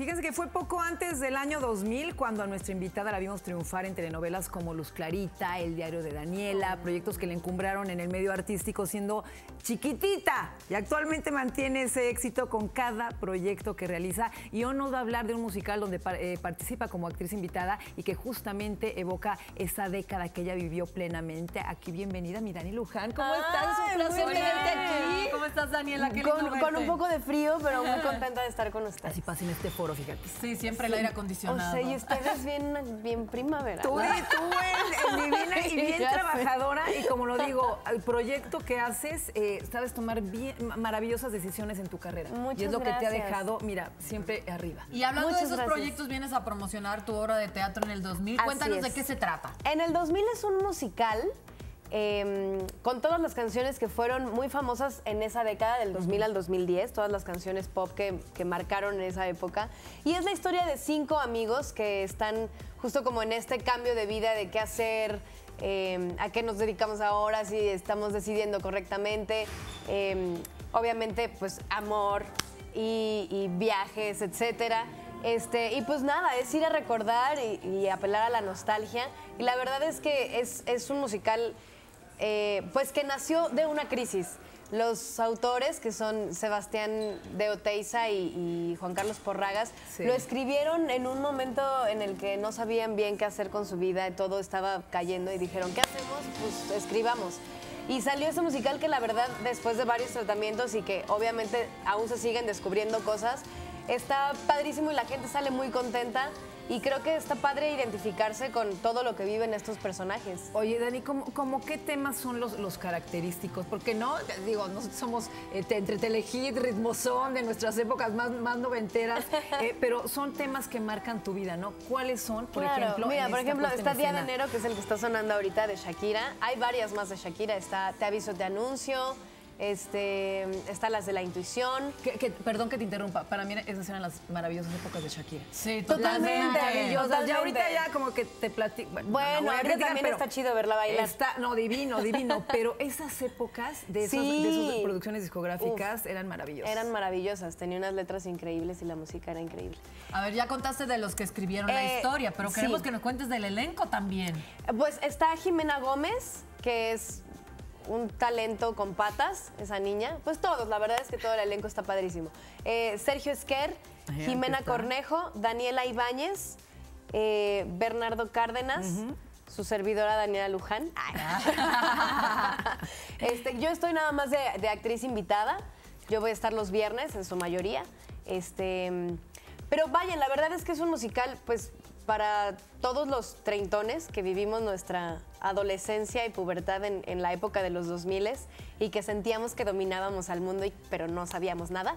Fíjense que fue poco antes del año 2000 cuando a nuestra invitada la vimos triunfar en telenovelas como Luz Clarita, El diario de Daniela, proyectos que le encumbraron en el medio artístico siendo chiquitita. Y actualmente mantiene ese éxito con cada proyecto que realiza. Y hoy nos va a hablar de un musical donde participa como actriz invitada y que justamente evoca esa década que ella vivió plenamente. Aquí, bienvenida, mi Dani Luján. ¿Cómo estás? Es un placer tenerte aquí. ¿Cómo estás, Daniela? Qué lindo verte. Con un poco de frío, pero muy contenta de estar con ustedes. Así pasa en este foro, fíjate. Sí, siempre el aire acondicionado. O sea, y ustedes bien primavera. Tú en divina y bien trabajadora. Y como lo digo, el proyecto que haces, sabes tomar bien maravillosas decisiones en tu carrera. Muchas y es lo gracias. que te ha dejado, mira, siempre arriba. Y hablando Muchas de esos gracias. proyectos, vienes a promocionar tu obra de teatro en el 2000. Así Cuéntanos es. de qué se trata. En el 2000 es un musical con todas las canciones que fueron muy famosas en esa década, del 2000 al 2010, todas las canciones pop que marcaron en esa época. Y es la historia de 5 amigos que están justo como en este cambio de vida, de qué hacer, a qué nos dedicamos ahora, si estamos decidiendo correctamente. Obviamente, pues, amor y viajes, etcétera. Y pues nada, es ir a recordar y apelar a la nostalgia. Y la verdad es que es un musical pues que nació de una crisis. Los autores, que son Sebastián de Oteiza y Juan Carlos Porragas, sí, lo escribieron en un momento en el que no sabían bien qué hacer con su vida, todo estaba cayendo y dijeron, ¿qué hacemos? Pues escribamos. Y salió ese musical que la verdad, después de varios tratamientos y que obviamente aún se siguen descubriendo cosas, está padrísimo y la gente sale muy contenta. Y creo que está padre identificarse con todo lo que viven estos personajes. Oye, Dani, ¿cómo qué temas son los característicos? Porque no, digo, nosotros somos entre Telehit, Ritmozón, de nuestras épocas más noventeras, pero son temas que marcan tu vida, ¿no? ¿Cuáles son, por ejemplo? Mira, en por esta ejemplo, puesta está en Día de escena? Enero, que es el que está sonando ahorita de Shakira. Hay varias más de Shakira. Está Te aviso, te anuncio. Está las de la intuición. Perdón que te interrumpa, para mí esas eran las maravillosas épocas de Shakira. Sí, Totalmente. Maravillosas. Totalmente. Ya ahorita ya como que te platico. Bueno, no voy a ahorita criticar, también pero está chido verla bailar. No, divino. Pero esas épocas de esas producciones discográficas eran maravillosas. Eran maravillosas, tenía unas letras increíbles y la música era increíble. A ver, ya contaste de los que escribieron la historia, pero queremos que nos cuentes del elenco también. Pues está Jimena Gómez, que es un talento con patas, esa niña. Pues todos, la verdad es que todo el elenco está padrísimo. Sergio Esquer, Jimena Cornejo, Daniela Ibáñez, Bernardo Cárdenas, su servidora Daniela Luján. Yo estoy nada más de actriz invitada. Yo voy a estar los viernes en su mayoría. Pero vayan, la verdad es que es un musical, pues, para todos los treintones que vivimos nuestra adolescencia y pubertad en la época de los 2000 y que sentíamos que dominábamos al mundo, pero no sabíamos nada.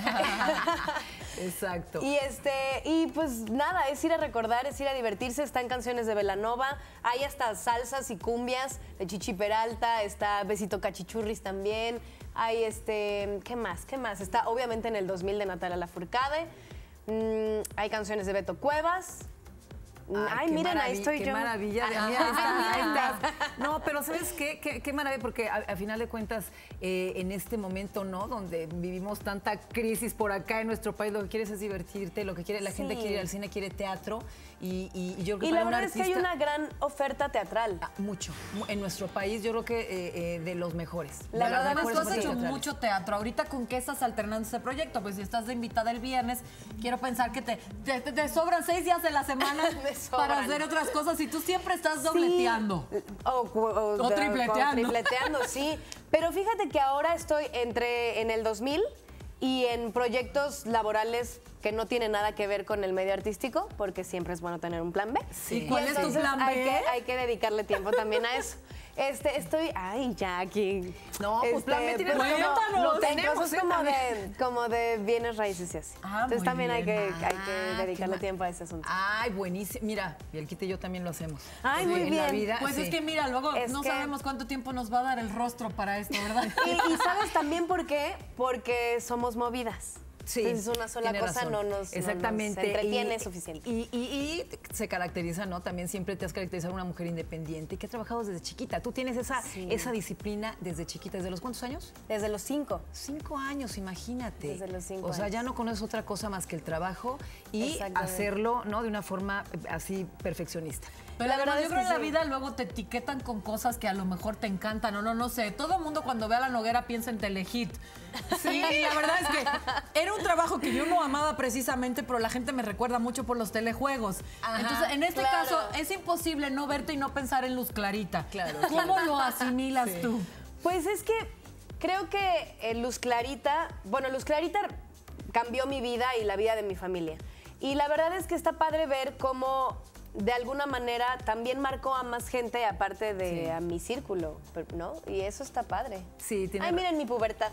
Exacto. Y pues nada, es ir a recordar, es ir a divertirse. Están canciones de Belanova, hay hasta salsas y cumbias de Chichi Peralta, está Besito Cachichurris también, hay ¿qué más? Está obviamente en el 2000 de Natalia Lafourcade, hay canciones de Beto Cuevas. Ay, miren, ahí estoy yo. Qué maravilla. Ahí está. No, pero ¿sabes qué? Qué maravilla, porque al final de cuentas, en este momento, ¿no? Donde vivimos tanta crisis por acá en nuestro país, lo que quieres es divertirte, lo que quiere, la gente quiere ir al cine, quiere teatro. Y yo creo que y para la verdad un es que hay una gran oferta teatral. Mucho. En nuestro país, yo creo que de los mejores. La verdad Además, es tú has que hecho sí. mucho teatro. Ahorita, ¿con qué estás alternando ese proyecto? Pues si estás de invitada el viernes, quiero pensar que te sobran 6 días de la semana para hacer otras cosas y tú siempre estás dobleteando. O tripleteando. Tripleteando, sí. Pero fíjate que ahora estoy en el 2000 y en proyectos laborales que no tienen nada que ver con el medio artístico, porque siempre es bueno tener un plan B. Sí. ¿Y cuál es tu plan B? Hay que dedicarle tiempo también a eso. Ay, Jackie. No, pues plan B tienes pues, cuéntanos. Lo tenemos, cosas como de bienes raíces y así. Entonces muy también hay bien. que dedicarle tiempo a ese asunto. Ay, buenísimo. Mira, y el quite y yo también lo hacemos. Ay, muy en bien. La vida, Pues sí. es que mira, luego Es no que- sabemos cuánto tiempo nos va a dar el rostro para esto, ¿verdad? Y ¿sabes también por qué? Porque somos movidas. Sí, entonces una sola tiene cosa razón. no nos entretiene suficiente. Y se caracteriza, ¿no? También siempre te has caracterizado una mujer independiente que ha trabajado desde chiquita. Tú tienes esa disciplina desde chiquita. ¿Desde los cuántos años? Desde los 5. 5 años, imagínate. Desde los 5 O sea, años. ya no conoces otra cosa más que el trabajo y hacerlo, ¿no? De una forma así perfeccionista. Pero La verdad yo es creo que en la sí. vida luego te etiquetan con cosas que a lo mejor te encantan o no sé. Todo el mundo cuando ve a La Noguera piensa en Telehit. Sí, y la verdad es que era un trabajo que yo no amaba precisamente, pero la gente me recuerda mucho por los telejuegos. Ajá, Entonces, en este claro. caso, es imposible no verte y no pensar en Luz Clarita. Claro, ¿Cómo lo asimilas tú? Pues es que creo que Luz Clarita cambió mi vida y la vida de mi familia. Y la verdad es que está padre ver cómo de alguna manera también marcó a más gente aparte de a mi círculo, ¿no? Y eso está padre. Sí, tiene Ay, miren mi pubertad.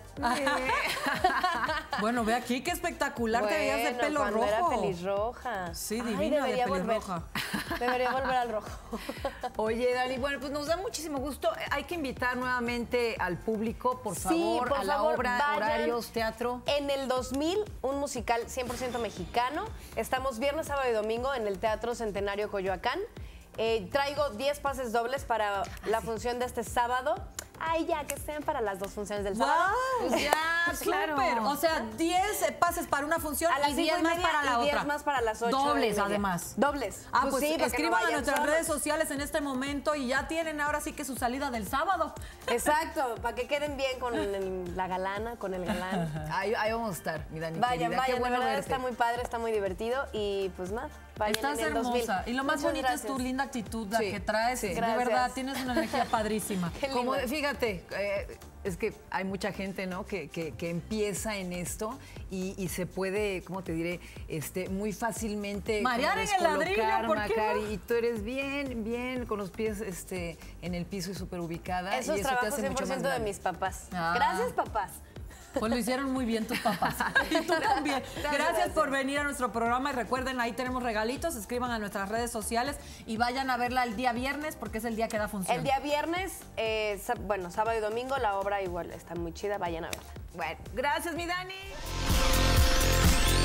Bueno, ve aquí, qué espectacular te veías de pelo cuando rojo. era pelirroja. Sí, Ay, divina de debería volver. pelirroja. Debería volver al rojo. Oye, Dani, bueno, pues nos da muchísimo gusto. Hay que invitar nuevamente al público, por favor, por a la favor, obra, vayan. horarios, teatro. En el 2000, un musical 100% mexicano. Estamos viernes, sábado y domingo en el Teatro Centenario Coyoacán. Traigo 10 pases dobles para la función de este sábado. Ay, ya, que sean para las 2 funciones del sábado. ¡Wow! Pues ya, claro. Súper. O sea, 10 pases para una función A las y 5 10 más para la y 10 otra. más para las 8. Dobles, además. Dobles. Ah, pues, sí, para que no escriban a vayan nuestras solos. redes sociales en este momento y ya tienen ahora sí que su salida del sábado. Exacto, para que queden bien con la galana, con el galán. Ahí vamos a estar, mi Dani. Vayan, querida. vayan, Qué bueno la verdad verte. está muy padre, está muy divertido y pues nada, vayan Estás en el 2000. hermosa. Y lo más Muchas bonito gracias. es tu linda actitud, la Sí, que traes. sí. De Gracias. verdad, tienes una energía padrísima. Qué Como, lindo. fíjate, es que hay mucha gente, ¿no? Que empieza en esto y se puede, ¿cómo te diré? Muy fácilmente Marear como en el ladrillo, descolocar, ¿por qué Macari, no? y tú eres bien con los pies en el piso y súper ubicada. Eso y es eso te trabajo hace mucho 100% más de grande. mis papás. Ah. Gracias, papás. Pues lo hicieron muy bien tus papás. Y tú también. Gracias por venir a nuestro programa y recuerden, ahí tenemos regalitos, escriban a nuestras redes sociales y vayan a verla el día viernes porque es el día que da función. El día viernes, sábado y domingo, la obra igual está muy chida, vayan a verla. Bueno, gracias, mi Dani.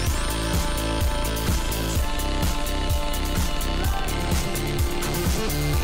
Thank you.